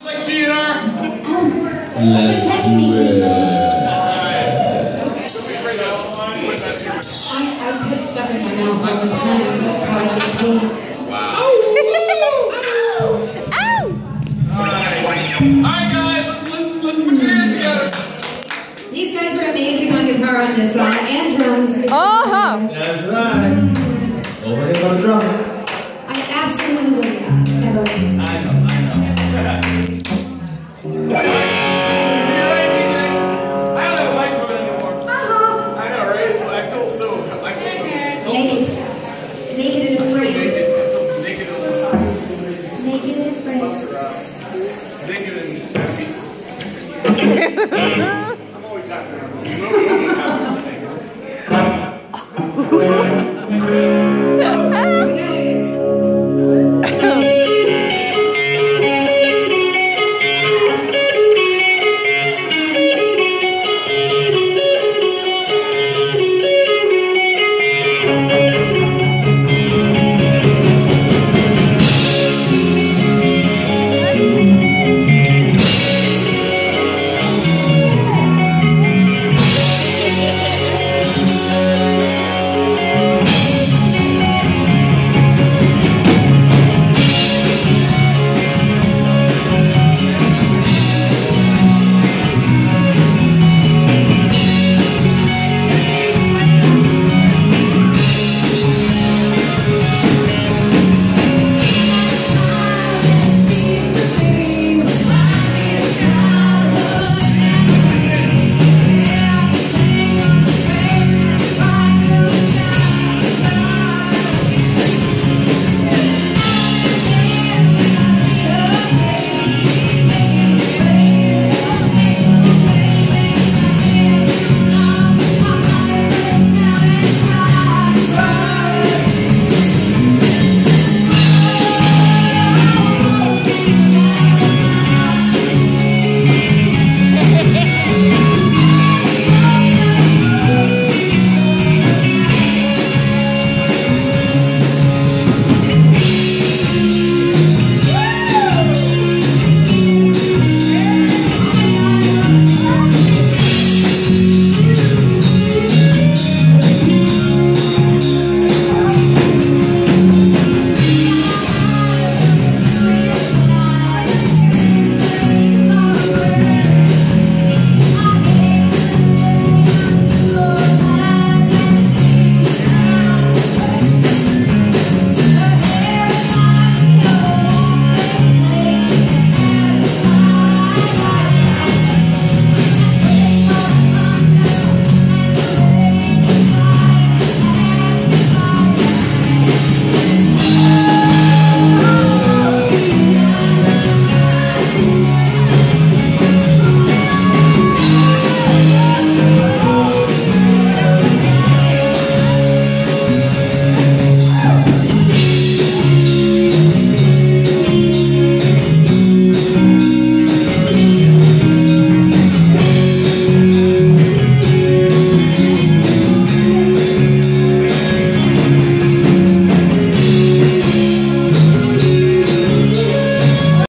Like cheater! Let's touching me. I put stuff in my mouth all the time. That's how I get paid. Wow. Ow! Alright guys, let's put your hands together. These guys are amazing on guitar on this song and drums. That's right. Nobody but a drum. I absolutely would not. Never. I know. I don't have a microphone anymore. I know, right? I feel so. Naked. Naked and afraid. Naked Naked and afraid. and happy.